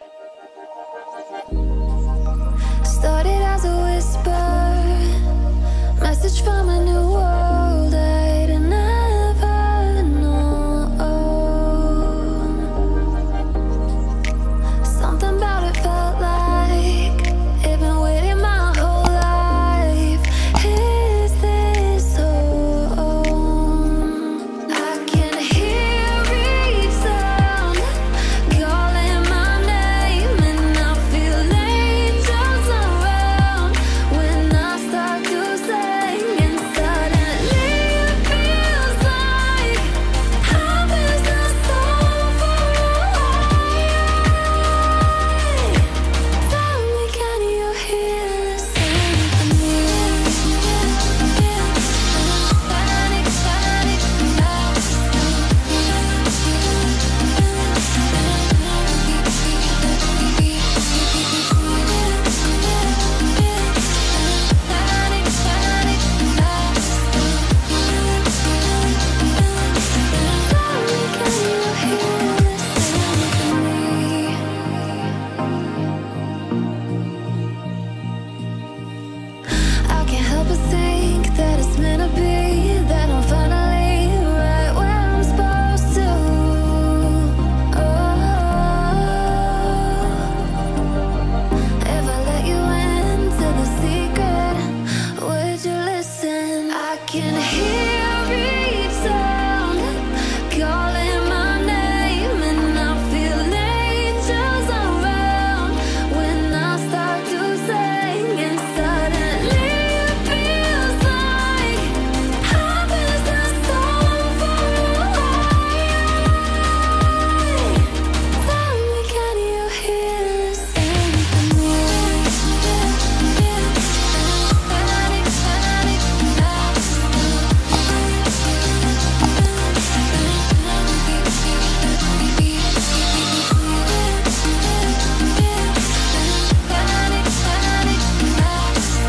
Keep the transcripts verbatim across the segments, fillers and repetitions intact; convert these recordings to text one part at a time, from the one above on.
Started as a whisper, message from a new world I'd never known. Something about it felt like it'd been waiting my whole life. Is this home? I can hear each sound calling my name, and I feel angels around when I start to sing. And suddenly it feels like heaven's not so far away. Tell me, can you hear the symphony? Panic, panic, now. Panic, panic, now. Tell me, can you hear the symphony? I can't help but think that it's meant to be, that I'm finally right where I'm supposed to. Oh, if I let you into the secret, would you listen? I can hear each sound calling my name, and I feel angels around when I start to sing. And suddenly it feels like heaven's not so far away. Tell me, can you hear the symphony? Panic, panic, now. Panic, panic, now.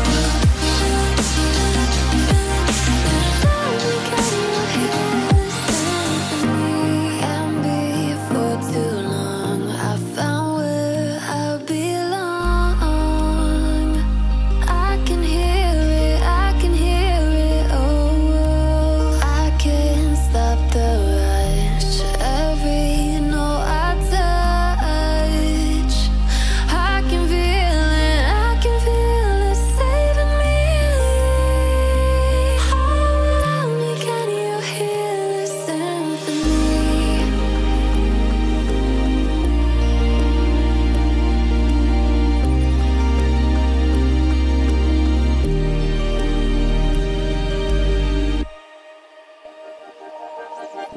Tell me, can you hear the symphony? And before too long, I found where I belong. I can hear it, I can hear it, oh. I can't stop the rush, every note I touch. I can feel it, I can feel it saving me. Oh, tell me, can you hear the symphony?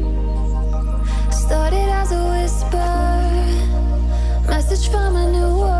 Started as a whisper, message from a new world.